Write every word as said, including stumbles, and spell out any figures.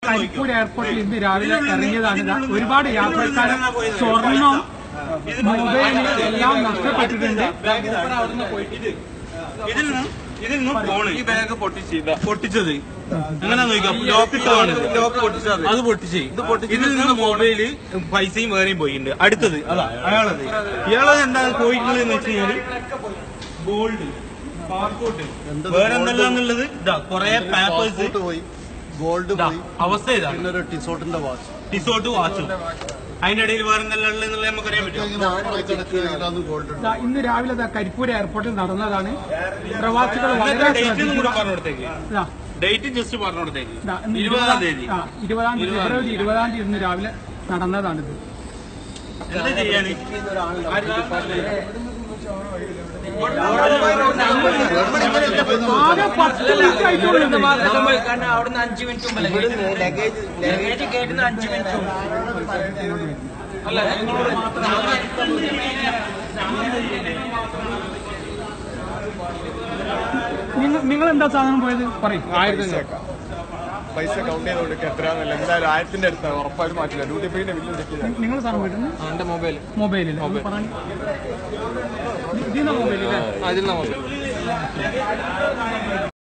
കരിപ്പൂർ എയർപോർട്ടിൽ ഇന്ന് രാവിലെ ഇറങ്ങിയതാണ്. ഒരുപാട് യാത്രക്കാർ സ്വർണം, മൊബൈൽ എല്ലാം നഷ്ടപ്പെട്ടിട്ടുണ്ട്. ഇതിൽ നിന്ന് ഇതിൽ നിന്ന് ഫോണ് ഈ ബാഗ് പൊട്ടിച്ച് പൊട്ടിച്ചത് എങ്ങനെ നോക്കാം, ലോക്ക് ഇട്ടതാണ്, ലോക്ക് പൊട്ടിച്ചത് അത് പൊട്ടിച്ച് ഇതിൽ നിന്ന് മൊബൈല് പൈസയും വേറെയും പോയിട്ടുണ്ട്. അടുത്തത് അതാ അയാളത് ഇയാളത് എന്താ പോയിട്ടുള്ളത് എന്ന് വെച്ച് കഴിഞ്ഞാല് ഗോൾഡ്, പാസ്പോർട്ട്, വേറെ എന്തെല്ലാന്നുള്ളത് ഇതാ കൊറേ പേപ്പേഴ്സ് പോയി, ഗോൾഡ് പോയി, അവസ്ഥ ഇതാ. പിന്നെ ഒരു ടിസോട്ടിന്റെ വാച്ച്, ടിസോട്ട് വാച്ചും അതിന്റെ ഇടയിൽ വേറെ എന്തെല്ലാം നമുക്കറിയാൻ പറ്റും. ഇന്ന് രാവിലെ കരിപ്പൂർ എയർപോർട്ടിൽ നടന്നതാണ്. പ്രവാസികൾ വളരെ പറഞ്ഞോടത്തേക്ക് ഡേറ്റ് ജസ്റ്റ് പറഞ്ഞോടത്തേക്ക് ഇരുപതാം തീയതി ഇരുപതാം തീയതി ഫെബ്രുവരി ഇരുപതാം തീയതി ഇന്ന് രാവിലെ നടന്നതാണിത്. എന്താ ചെയ്യാന് ആകെ പത്ത് മിനിറ്റ് ആയിട്ടുള്ളത്. അവിടുന്ന് അഞ്ചു മിനിറ്റ് ലഗേജ് ലഗേജ് കേട്ടുന്ന അഞ്ചു മിനിറ്റ് അല്ല നിങ്ങളോട് മാത്രം. നിങ്ങൾ എന്താ സാധനം പോയത് പറയും. ആയിരത്തി പൈസ കൗണ്ട് ചെയ്ത് കൊടുക്കുക എത്രയാന്നല്ല, എന്തായാലും ആയിരത്തിന്റെ അടുത്താണ് ഉറപ്പായിട്ട് മാറ്റില്ല. ഡ്യൂട്ടി പേയുടെ ബില്ലും തെറ്റില്ല. നിങ്ങൾ സാധനം പോയിട്ടുണ്ട് എന്റെ മൊബൈൽ മൊബൈലിൽ ഇതിന്ന മൊബൈലില്ലേ? അതിൽ മൊബൈൽ